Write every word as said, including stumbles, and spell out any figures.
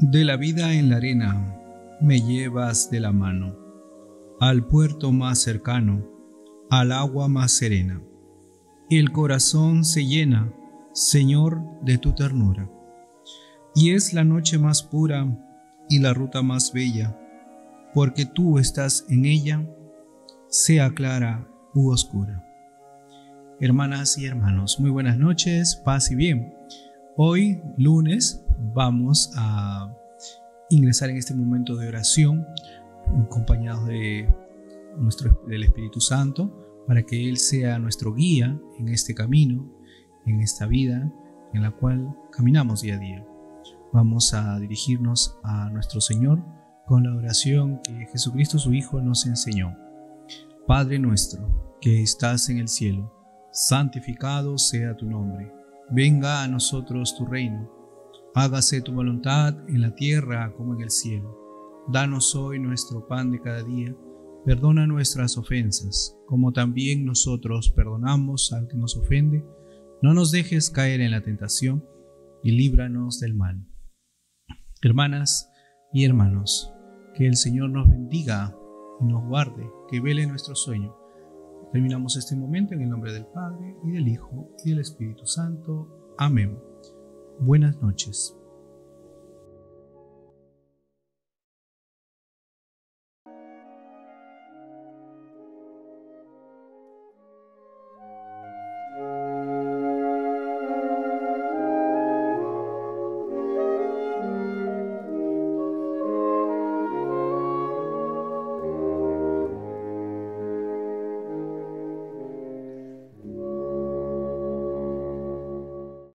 De la vida en la arena me llevas de la mano, al puerto más cercano, al agua más serena. El corazón se llena, Señor, de tu ternura. Y es la noche más pura y la ruta más bella, porque tú estás en ella, sea clara u oscura. Hermanas y hermanos, muy buenas noches, paz y bien. Hoy, lunes, vamos a ingresar en este momento de oración, acompañados de nuestro, del Espíritu Santo, para que Él sea nuestro guía en este camino, en esta vida en la cual caminamos día a día. Vamos a dirigirnos a nuestro Señor con la oración que Jesucristo su Hijo nos enseñó. Padre nuestro, que estás en el cielo, santificado sea tu nombre. Venga a nosotros tu reino. Hágase tu voluntad en la tierra como en el cielo. Danos hoy nuestro pan de cada día. Perdona nuestras ofensas, como también nosotros perdonamos al que nos ofende. No nos dejes caer en la tentación y líbranos del mal. Hermanas y hermanos, que el Señor nos bendiga y nos guarde, que vele nuestro sueño. Terminamos este momento en el nombre del Padre, y del Hijo, y del Espíritu Santo. Amén. Buenas noches.